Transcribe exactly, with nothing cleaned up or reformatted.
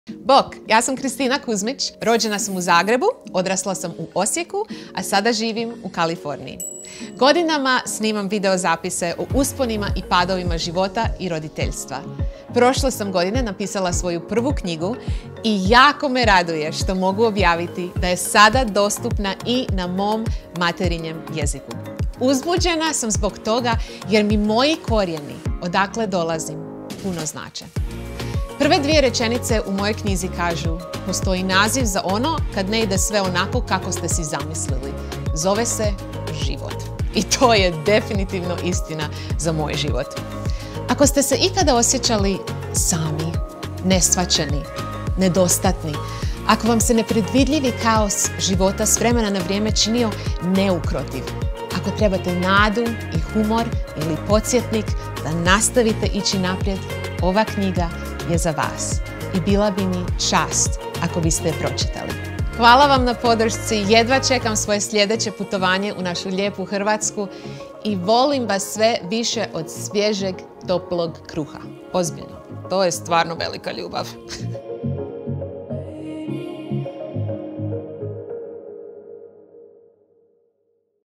Bok, ja sam Kristina Kuzmić, rođena sam u Zagrebu, odrasla sam u Osijeku, a sada živim u Kaliforniji. Godinama snimam videozapise o usponima i padovima života i roditeljstva. Prošle sam godine napisala svoju prvu knjigu i jako me raduje što mogu objaviti da je sada dostupna i na mom materinjem jeziku. Uzbuđena sam zbog toga jer mi moji korijeni, odakle dolazim, puno znače. Prve dvije rečenice u mojoj knjizi kažu: postoji naziv za ono kad ne ide sve onako kako ste si zamislili. Zove se život. I to je definitivno istina za moj život. Ako ste se ikada osjećali sami, neshvaćeni, nedostatni, ako vam se nepredvidljivi kaos života s vremena na vrijeme činio neukrotiv, ako trebate nadu i humor ili podsjetnik da nastavite ići naprijed, ova knjiga je za vas i bila bi mi čast ako biste je pročitali. Hvala vam na podršci, jedva čekam svoje sljedeće putovanje u našu lijepu Hrvatsku i volim vas sve više od svježeg, toplog kruha. Ozbiljno, to je stvarno velika ljubav.